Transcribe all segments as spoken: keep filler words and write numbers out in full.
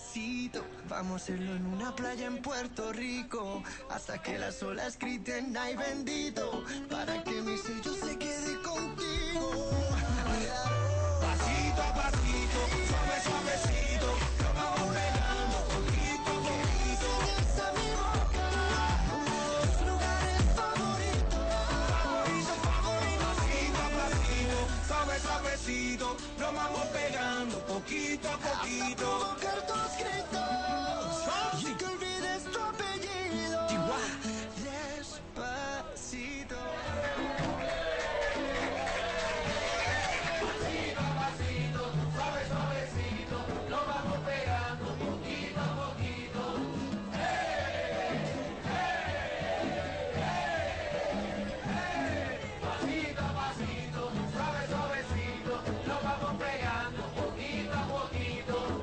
Despacito, vamos a hacerlo en una playa en Puerto Rico, hasta que las olas griten ay bendito, para que mi sello se quede contigo. Pasito a pasito, suave suavecito, nos vamos pegando poquito a poquito. Sigues a mi boca, tus lugares favoritos. Favorito, favorito. Pasito a pasito, suave suavecito, nos vamos pegando poquito a poquito. Provocar tus gritos y que olvides tu apellido. Despacito. Pasito a pasito, suave suavecito, nos vamos pegando poquito a poquito. Hey, hey, hey, hey. Pasito a pasito, suave suavecito, nos vamos pegando poquito a poquito.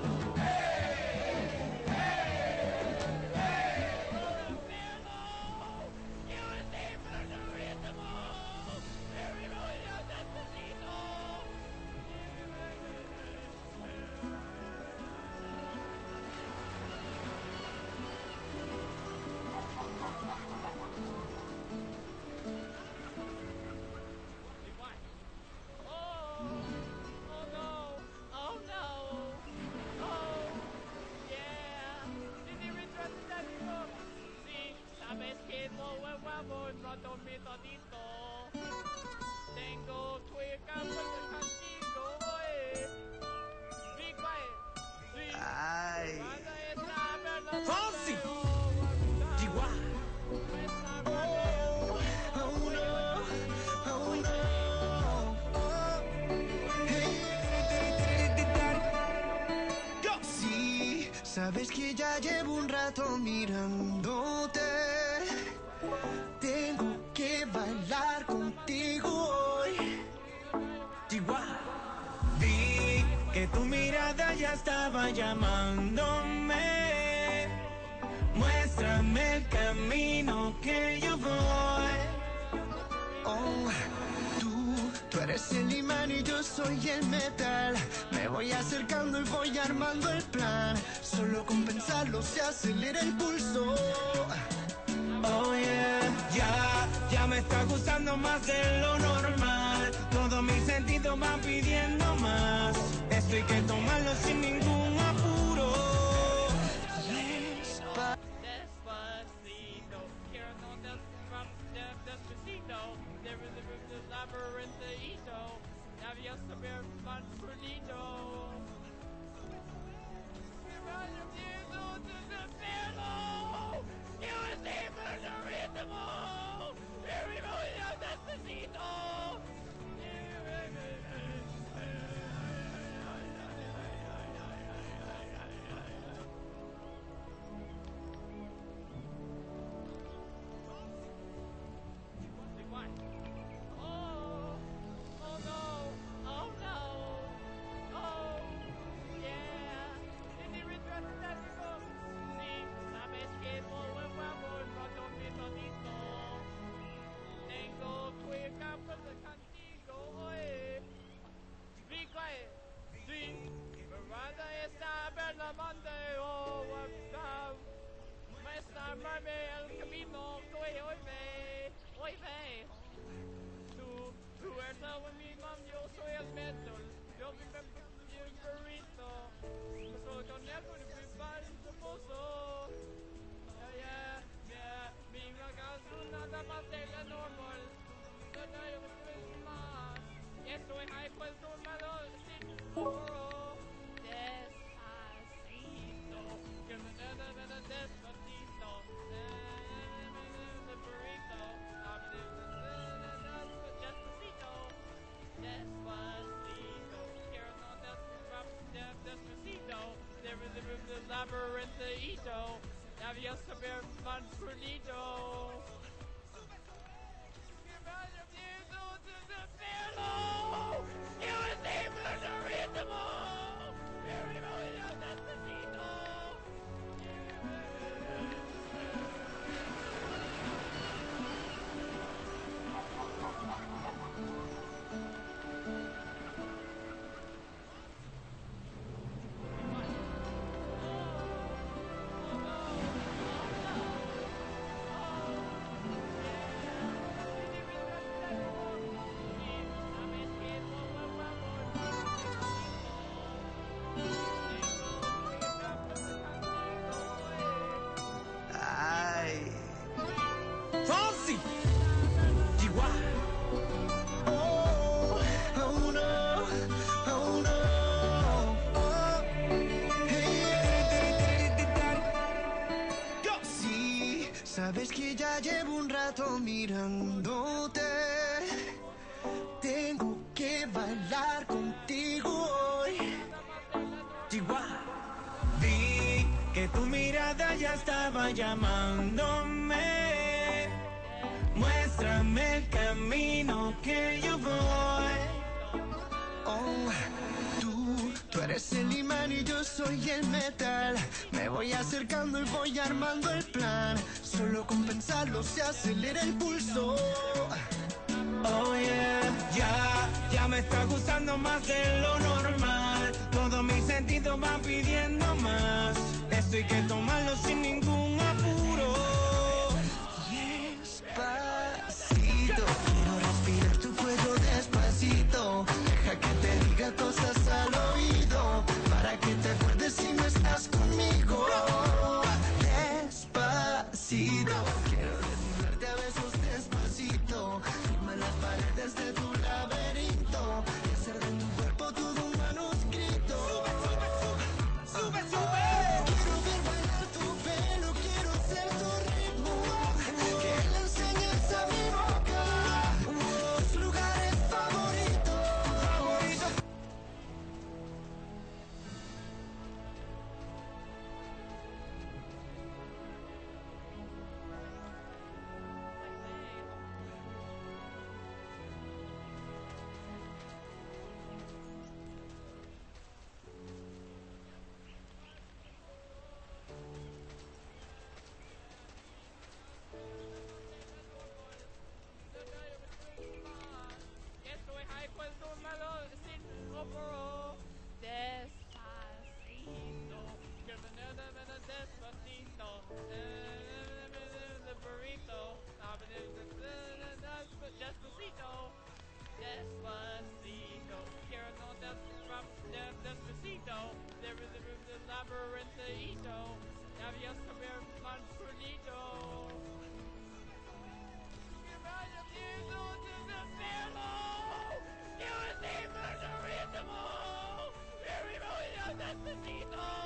Sabes que no huevamos, no tomé todito. Tengo que cambiar contigo, oye. Be quiet. Sí. Ay. Fonsi. Chihuahua. Oh, oh no, oh no. Yo. Sí, sabes que ya llevo un rato mirándote. Tengo que bailar contigo hoy. Chihuahua. Vi que tu mirada ya estaba llamándome. Muéstrame el camino que yo voy. Oh, tú, tú eres el imán y yo soy el metal. Me voy acercando y voy armando el plan. Solo con pensarlo se acelera el pulso. Oh yeah, ya, ya me está gustando más de lo normal. Todos mis sentidos van pidiendo más. Esto hay que tomarlo sin ningún apuro. Despacito, quiero no despacito. There is a labyrinthito. Había saber manfulito. Muéstrame el camino que hoy ve, hoy ve. Tú, tú eres mi mam, yo soy el metal. Yo soy el burrito. Yo soy con el principal famoso. Yeah, yeah, mi magazo nada más de la normal. No hay más. Estoy high pues tomado sin puro. Despacito, que me da da da despacito. The burrito, despacito, despacito. Quiero no despacito. There is a labyrinthito. Había saber manfulito. Oh, Sabes que ya llevo un rato mirándote. Tengo que bailar contigo hoy. Chihuahua. Vi que tu mirada ya estaba llamándome. Muéstrame el camino que yo voy. Oh, tú, tú eres el imán y yo soy el metal. Me voy acercando y voy armando el plan. Solo con pensarlo se acelera el pulso. Oh yeah, ya, ya me está gustando más de lo normal. Todos mis sentidos van pidiendo más. Esto hay que tomarlo sin ningún apuro. Despacito, quiero respirar tu cuello despacito. Deja que te diga cosas al oído, para que te acuerdes si no estás conmigo. Despacito, quiero desnudarte a besos despacito. Firma las paredes de tu laberinto y hacer de tu cuerpo todo un manuscrito. Sube, sube. Quiero ver bailar tu pelo, quiero ser tu ritmo. Que le enseñes a mi boca tus lugares favoritos. Favorito. Estoy high pues tomado sin oporo. Despacito, que me nada me da despacito. The burrito, despacito, despacito. Quiero no despacito. There is a labyrinthito. Navios comer manfredito. Despacito.